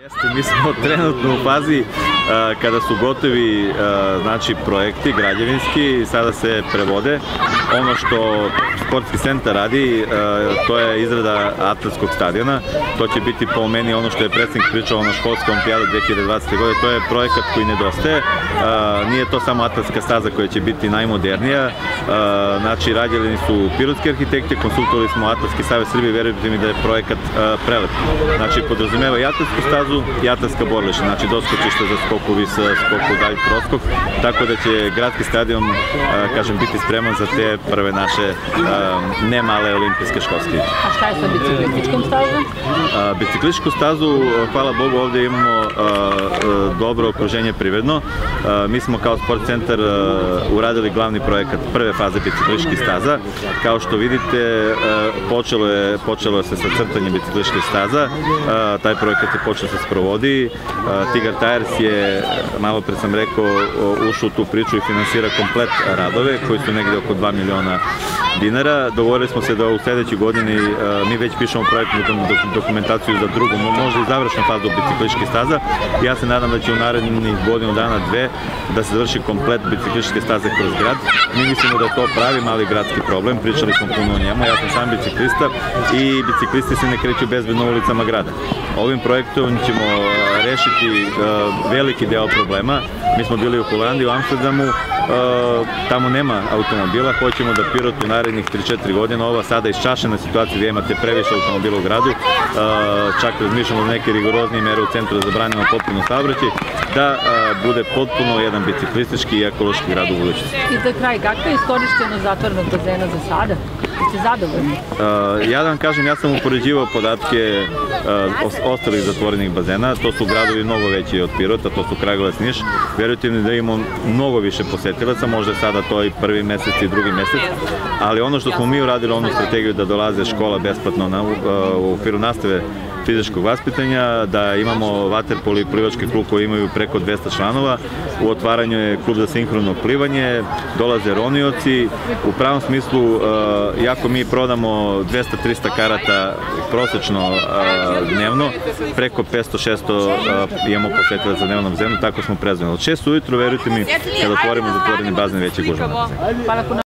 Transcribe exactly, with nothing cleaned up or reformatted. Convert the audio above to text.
Jeste, mi smo trenutno u fazi kada su gotovi znači projekti građevinski, sada se prevode. Ono što sportski centar radi, to je izrada atletskog stadiona. To će biti po meni ono što je predsjednik pričao, ono školska olimpijada dve hiljade dvadesete. godine. To je projekat koji nedostaje. Nije to samo atletska staza koja će biti najmodernija. Znači, radili su pirotski arhitekte, konsultovali smo Atletski savez Srbije, verujte mi da je projekat prelep. Znači, podrazumeva i atletsku stazu i atletska borilišta, znači doskočište za skoku vis, skoku dalj, proskok, tako da će gradski stadion, kažem, biti spreman za te prve naše ne male olimpijske školske. A šta je sa biciklističkom stazom? Biciklističku stazu, hvala Bogu, ovdje imamo dobro okruženje privredno. Mi smo kao sport centar uradili glavni projekat prve faze biciklističkih staza. Kao što vidite, počelo je, počelo je se sa crtanjem biciklističkih staza. Taj projekat je počeo se sprovodi. Tigar Tires je, malo pre sam rekao, ušao u tu priču i finansira komplet radove koji su negde oko dva miliona dinara. Dogovorili smo se da u sljedećoj godini mi već pišemo projektnu dokumentaciju za drugu, možda i završnu fazu biciklističkih staza. Ja se nadam da će u narednih godinu dana, dve, da se završi komplet biciklističke staze kroz grad. Mi mislimo da je to pravi mali gradski problem, pričali smo puno o njemu, ja sam sam biciklista i biciklisti se ne kreću bezbedno ulicama grada. Ovim projektom ćemo rešiti veliki deo problema. Mi smo bili u Holandiji, u Amsterdamu, tamo nema automobila, hoćemo da Pirot u narednih tri četiri godine, ova sada isčašena situacija gdje imate previše automobila u gradu, čak razmišljamo da neke rigoroznije mere u centru da zabranimo potpuno saobraćaj, da bude potpuno jedan biciklistički i ekološki grad u budućnosti. I za kraj, kako je iskorišćenost zatvorenog bazena za sada? Ste zadovoljni? Ja da vam kažem, ja sam upoređivao podatke ostalih zatvorenih bazena, to su gradovi mnogo veći od Pirota, to su Kragujevac, Niš. Verujte mi da imamo mnogo više posetilaca, možda sada to i prvi mesec i drugi mesec, ali ono što smo mi uradili, onu strategiju da dolaze škola besplatno u okviru nastave fizičkog vaspitanja, da imamo vaterpolo i plivački klub koji imaju preko dvesta članova, u otvaranju je klub za sinhrono plivanje, dolaze ronioci, u pravom smislu, jako mi prodamo dvesta do trista karata prosečno dnevno, preko petsto do šesto imamo posetilaca za dnevnom zemlju, tako smo prezvani. Od šest ujutru, verujte mi, kada otvorimo zatvoreni bazen, već je gužva.